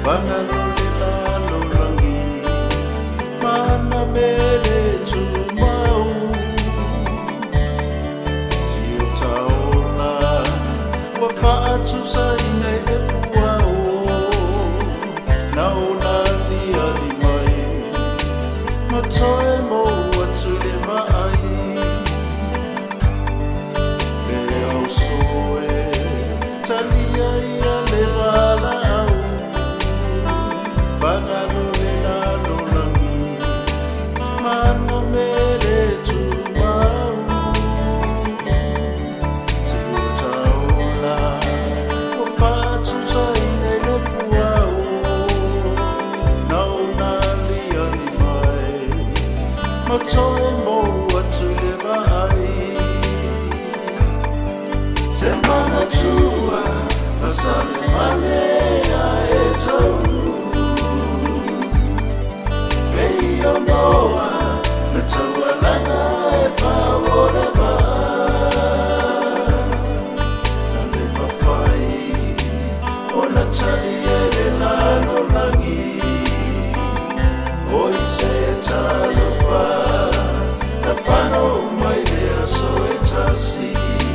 Vangalolela lolangi Mana mele tumau Sio taola Wafatu sa inay epuao Nauna lia limai Matoe mo watule maai Leo soe Talia ia levala au Vangalolela lolangi Mana mele tumau Sio taola Wafatu sa inay lepuao Nauna lia limai Matoe mo watule maai Semana tua Fasale malea e taunu Veio noa Na taua lana e whaoleva Na le mawhai O na tali e le lano langi O i se talofa Na whano mai lea so e tasi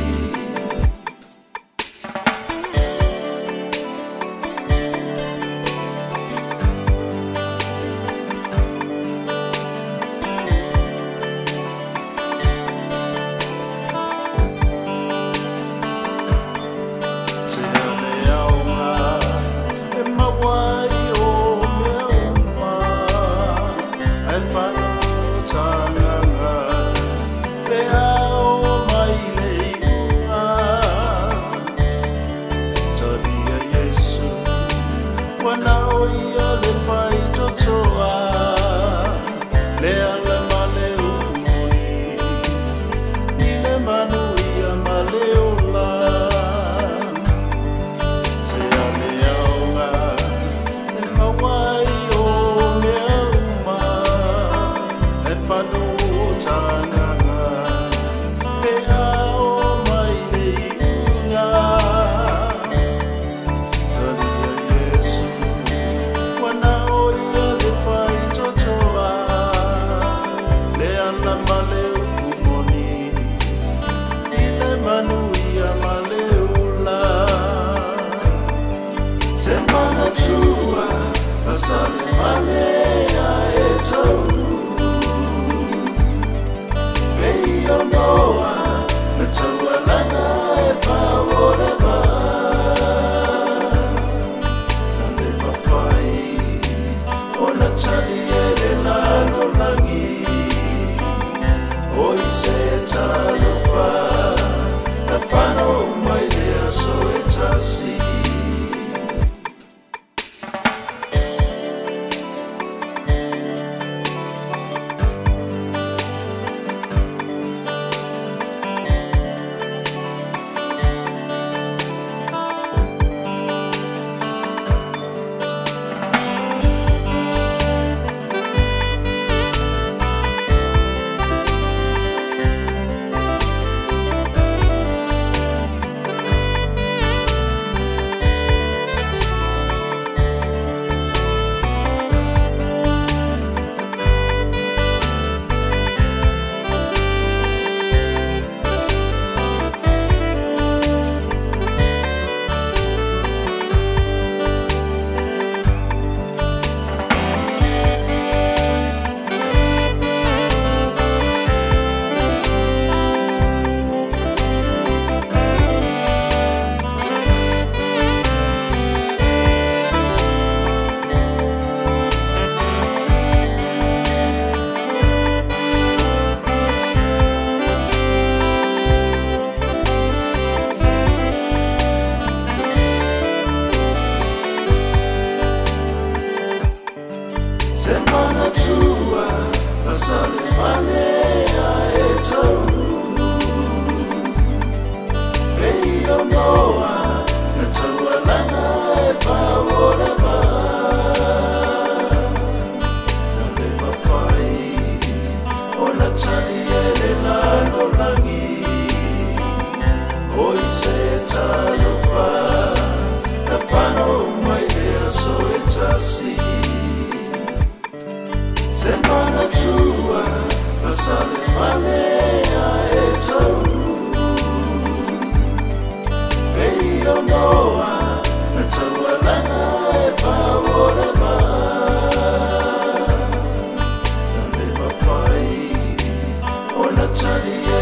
Semana tua, fasale malea e taunu Veio noa, na taua lana e whaoleva Na le mawhai, o na tali e le lano langi O i se talofa, na whano mai lea so e tasi Natalia